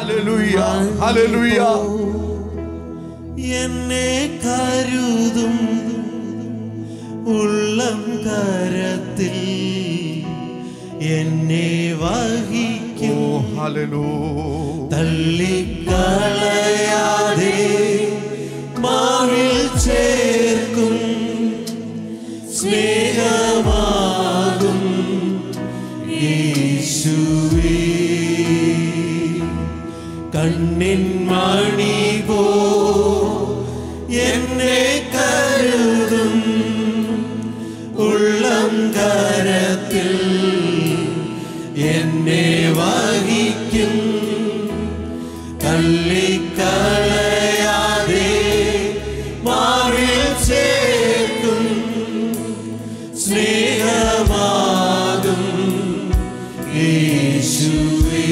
Hallelujah hallelujah. എന്നെ കരുതും ഉള്ളം കരത്തിൽ എന്നെ വഹിക്കും. ഹല്ലേലൂയ. തള്ളിക്കളയാതെ മാറിൽ ചേർക്കും സ്നേഹമാകും യേശുവേ. കണ്ണിൻ മണി പോ എന്നെ കരുതും ഉള്ളം കരത്തിൽ എന്നെ വഹിക്കും. തള്ളിക്കളയാതെ മാറിൽ ചേർക്കും സ്നേഹമാകും യേശുവേ.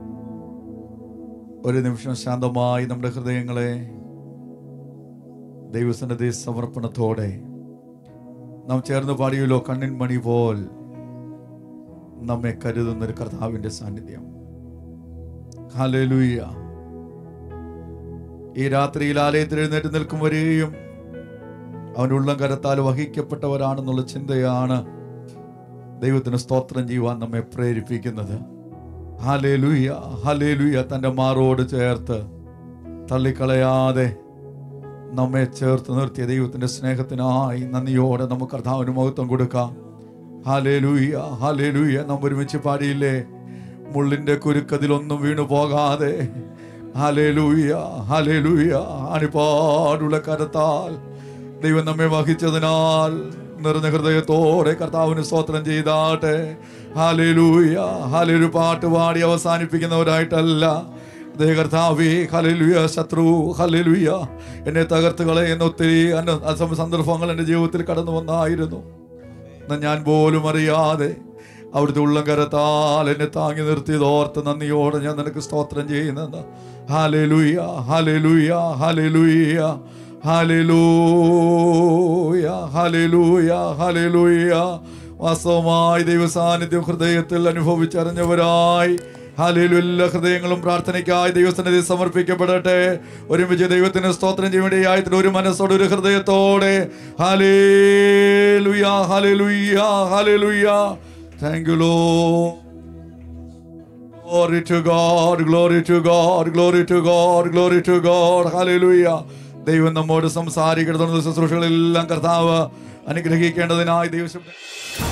ഒരു നിമിഷം ശാന്തമായി നമ്മുടെ ഹൃദയങ്ങളെ ദൈവസന്നിധി സമർപ്പണത്തോടെ നാം ചേർന്ന് പാടിയല്ലോ, കണ്ണിൻ മണി പോൽ നമ്മെ കരുതുന്നൊരു കർത്താവിൻ്റെ സാന്നിധ്യം. ഹല്ലേലൂയ. ഈ രാത്രിയിൽ ആലയത്തിൽ എഴുന്നേറ്റ് നിൽക്കും വരെയും അവൻ്റെ ഉള്ളം കരത്താൽ വഹിക്കപ്പെട്ടവരാണെന്നുള്ള ചിന്തയാണ് ദൈവത്തിന് സ്തോത്രം ചെയ്യുവാൻ നമ്മെ പ്രേരിപ്പിക്കുന്നത്. ഹല്ലേലൂയ, ഹല്ലേലൂയ. തൻ്റെ മാറോട് ചേർത്ത് തള്ളിക്കളയാതെ നമ്മെ ചേർത്ത് നിർത്തിയ ദൈവത്തിൻ്റെ സ്നേഹത്തിനായി നന്ദിയോടെ നമുക്ക് കർത്താവിന് മഹത്വം കൊടുക്കാം. ഹല്ലേലൂയ, ഹല്ലേലൂയ. നാം ഒരുമിച്ച് പാടിയില്ലേ, മുള്ളിൻ്റെ കുരുക്കതിലൊന്നും വീണു പോകാതെ. Hallelujah, hallelujah. അണിപാടുള്ള കരത്താൽ ദൈവം നമ്മെ വഹിച്ചതിനാൽ നിറഞ്ഞ ഹൃദയത്തോടെ കർത്താവിന് സ്തോത്രം ചെയ്താട്ടെ. Hallelujah, hallelujah. പാട്ട് പാടി അവസാനിപ്പിക്കുന്നവരായിട്ടല്ല. കർത്താവേ, ഹല്ലേലൂയ. ശത്രു ഹല്ലേലൂയ എന്നെ തകർത്ത് കളയുന്ന ഒത്തിരി സന്ദർഭങ്ങൾ എൻ്റെ ജീവിതത്തിൽ കടന്നു വന്നായിരുന്നു. എന്നാൽ ഞാൻ പോലും അറിയാതെ അവിടുത്തെ ഉള്ളം കരത്താൽ എന്നെ താങ്ങി നിർത്തിയത് ഓർത്ത് നന്ദിയോടെ ഞാൻ നിനക്ക് സ്തോത്രം ചെയ്യുന്നത്. ഹല്ലേലൂയ, ഹല്ലേലൂയ, ഹല്ലേലൂയ, ഹല്ലേലൂയ, ഹല്ലേലൂയ, ഹല്ലേലൂയ. വാസ്തവമായി ദൈവസാന്നിധ്യം ഹൃദയത്തിൽ അനുഭവിച്ചറിഞ്ഞവരായി ഹല്ലേലൂയ. എല്ലാ ഹൃദയങ്ങളും പ്രാർത്ഥനയ്ക്കായി ദൈവസന്നിധി സമർപ്പിക്കപ്പെടട്ടെ. ഒരുമിച്ച് ദൈവത്തിന് സ്തോത്രം ചെയ്യുവാനായി ഒരു മനസ്സോടെ ഒരു ഹൃദയത്തോടെ ഹല്ലേലൂയ, ഹല്ലേലൂയ, ഹല്ലേലൂയ. Thank you, Lord. Glory to God, glory to God, glory to God, glory to God. Hallelujah. ദൈവം നമ്മോട് സംസാരിക്കണം. ശുശ്രൂഷകളെല്ലാം കർത്താവ് അനുഗ്രഹിക്കേണ്ടതിനായി ദൈവം